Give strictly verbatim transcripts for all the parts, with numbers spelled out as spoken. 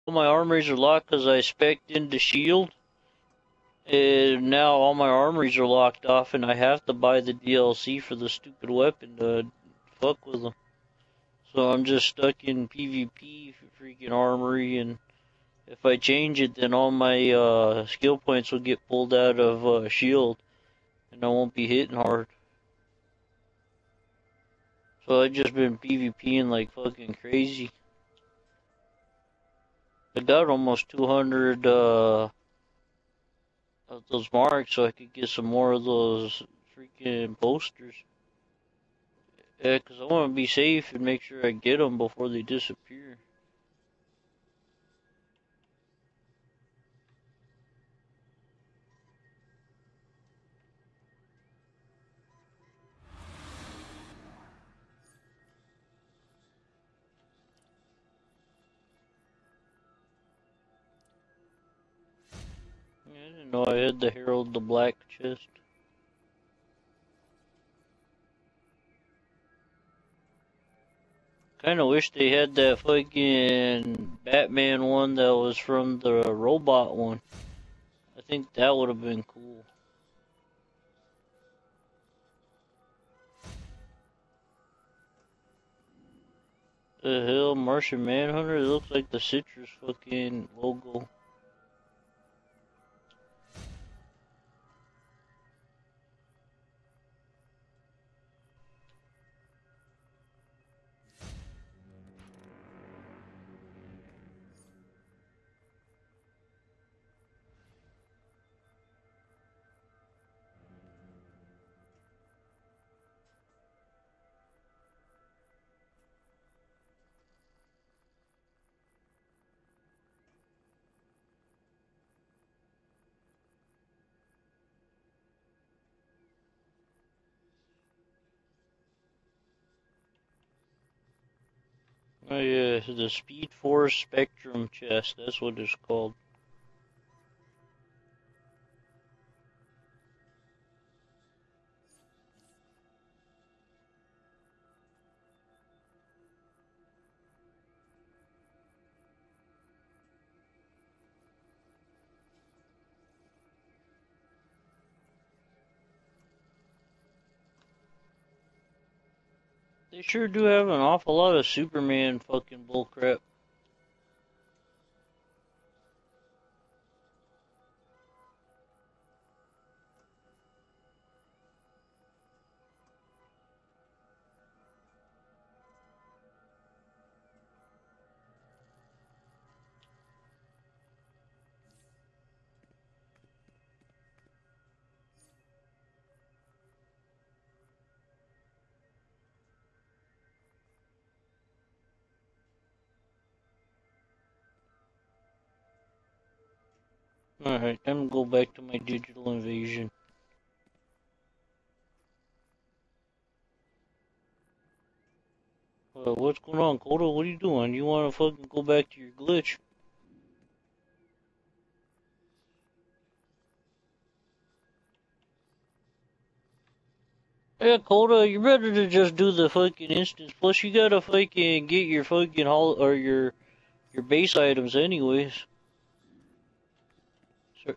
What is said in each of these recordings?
All my armories are locked because I spec'd into shield. And now all my armories are locked off, and I have to buy the D L C for the stupid weapon to fuck with them. So I'm just stuck in PvP for freaking armory, and if I change it, then all my uh, skill points will get pulled out of uh, shield, and I won't be hitting hard. So I've just been PvPing like fucking crazy. I got almost two hundred uh, of those marks, so I could get some more of those freaking posters. Yeah, because I want to be safe and make sure I get them before they disappear. I didn't know I had the Herald the Black chest. Kinda wish they had that fucking Batman one that was from the robot one. I think that would have been cool. The hell, Martian Manhunter? It looks like the Citrus fucking logo. Oh yeah, the Speed Force Spectrum chest, that's what it's called. They sure do have an awful lot of Superman fucking bullcrap. Alright, time to go back to my digital invasion. Uh, what's going on, Coda? What are you doing? You wanna fucking go back to your glitch? Yeah, Coda, you better to just do the fucking instance. Plus, you gotta fucking get your fucking hol or your your base items anyways. So,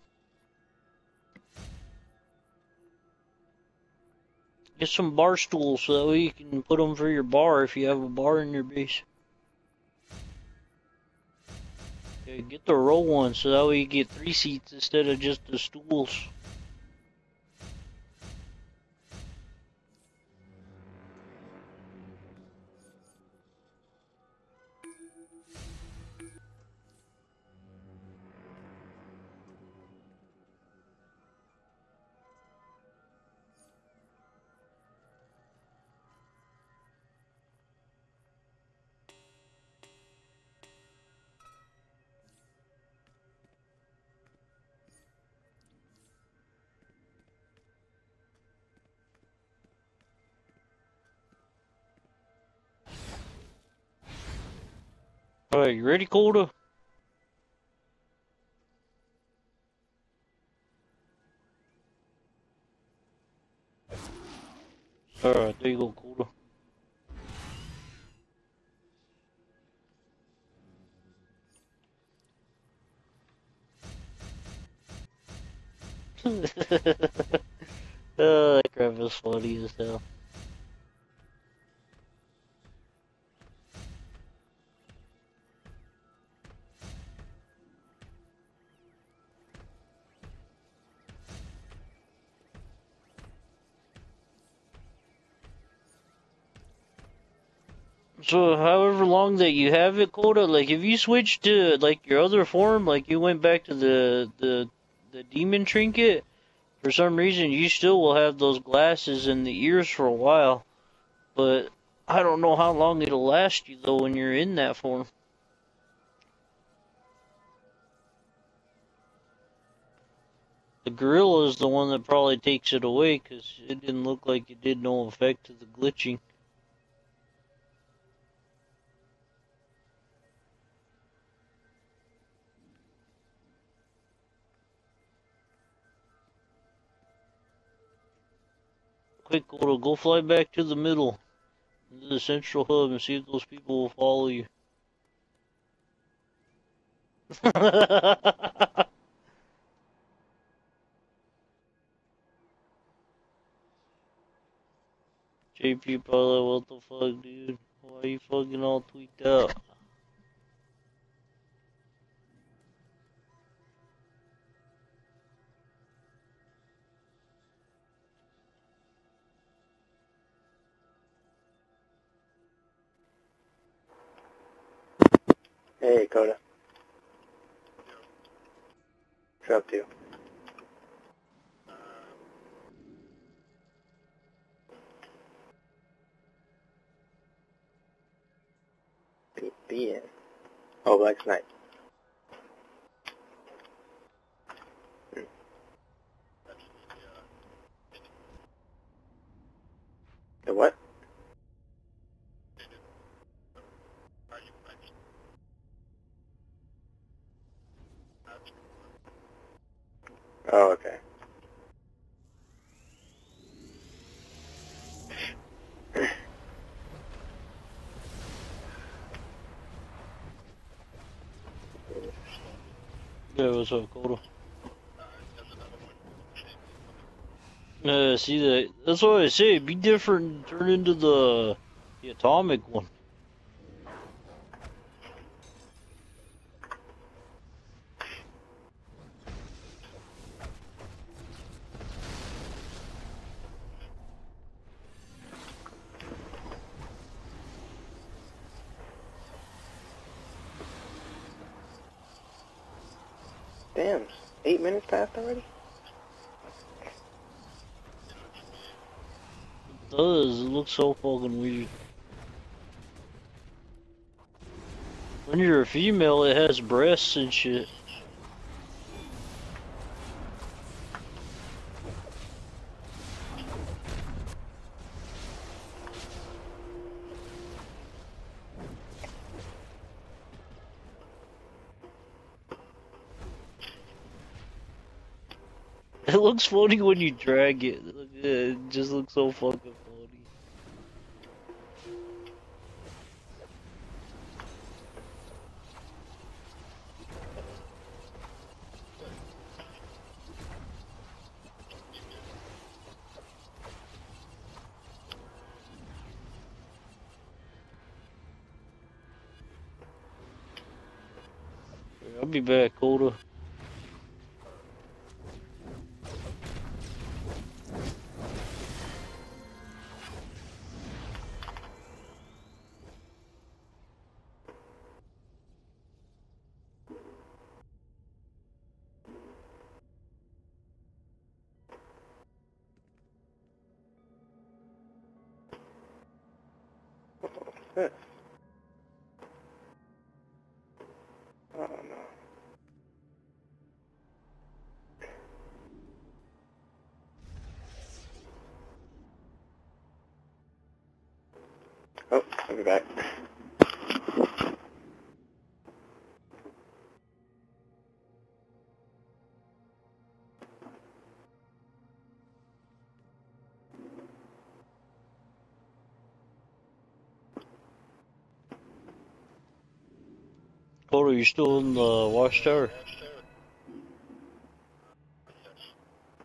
get some bar stools so that way you can put them for your bar if you have a bar in your base. Yeah, get the row one so that way you get three seats instead of just the stools. Alright, you ready, Coda? Alright, there you go, Coda. Oh, that crap is funny as hell. So, however long that you have it, Coda, like if you switch to like your other form, like you went back to the the the demon trinket, for some reason you still will have those glasses in the ears for a while. But I don't know how long it'll last you though when you're in that form. The gorilla is the one that probably takes it away, 'cause it didn't look like it did no effect to the glitching. Quick, Coda, go fly back to the middle, into the central hub, and see if those people will follow you. J P probably, what the fuck, dude? Why are you fucking all tweaked out? Hey, Coda. What's you up to? Be, be in. Oh, Black Knight. Hmm. The what? Oh, okay. Yeah, what's up, Coda? Uh, see that? That's what I say. Be different and turn into the the atomic one. Damn, eight minutes passed already? It does. It looks so fucking weird. When you're a female, it has breasts and shit. It looks funny when you drag it. It just looks so fucking funny. I'll be back, Coda. Huh. Oh, no. Oh, I'll be back. Coda, you still in the watchtower?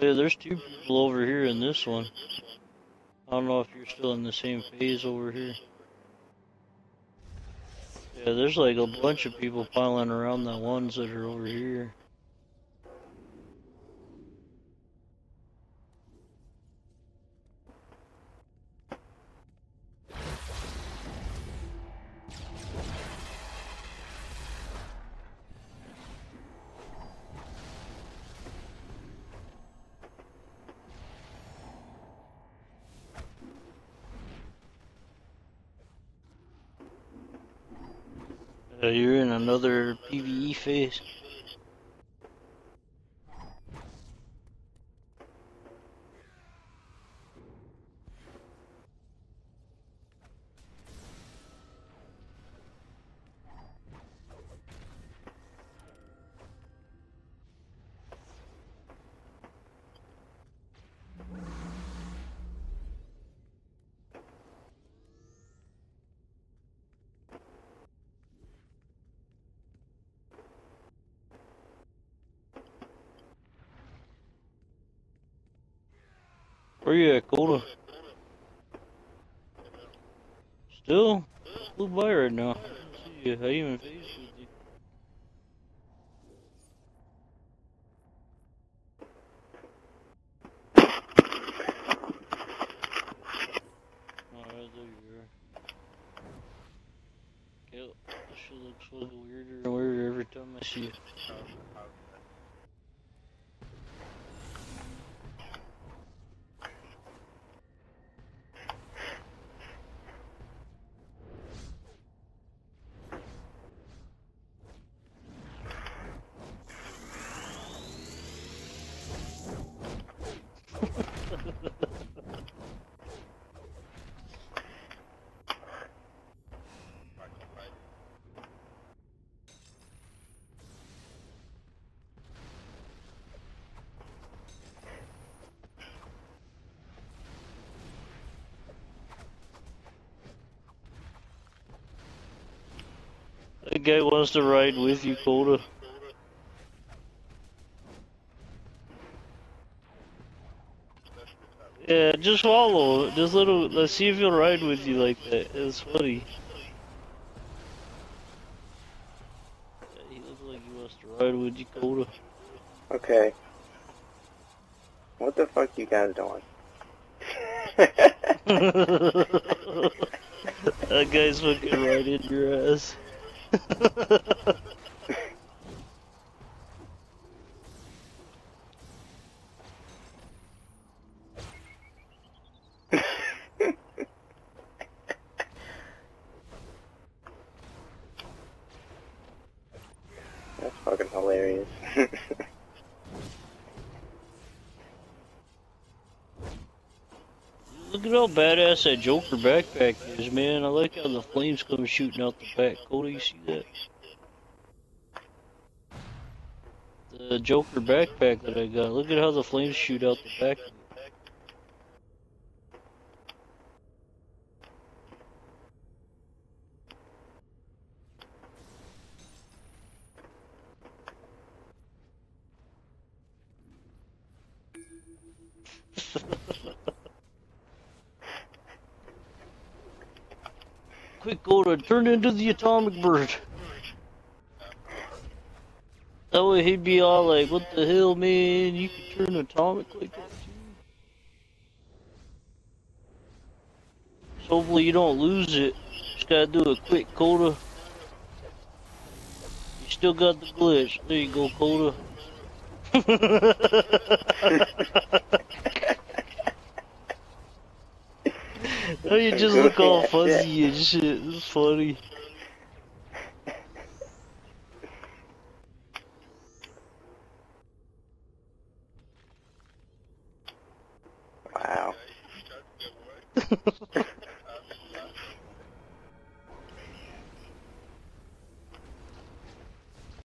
Yeah, there's two people over here in this one. I don't know if you're still in the same phase over here. Yeah, there's like a bunch of people piling around the ones that are over here. Uh, you're in another PvE phase. Where you at, Coda? Still? Flew by right now. I didn't see you. I even phased with you. Alright, there you are. Okay, this shit looks fucking weirder and weirder every time I see you. That guy wants to ride with you, Coda. Yeah, just follow. Just little. Let's see if he'll ride with you like that. It's funny. Yeah, he looks like he wants to ride with you, Coda. Okay. What the fuck you guys doing? That guy's fucking right in your ass. That's fucking hilarious. Look at how badass that Joker backpack is, man. I like how the flames come shooting out the back. Coda, you see that? The Joker backpack that I got. Look at how the flames shoot out the back. Quick, Coda, turn into the atomic bird. That way he'd be all like, what the hell, man? You can turn atomic like that too? So hopefully you don't lose it. Just gotta do it quick, Coda. You still got the glitch. There you go, Coda. Oh, you just look all fuzzy and shit. It's funny. Wow.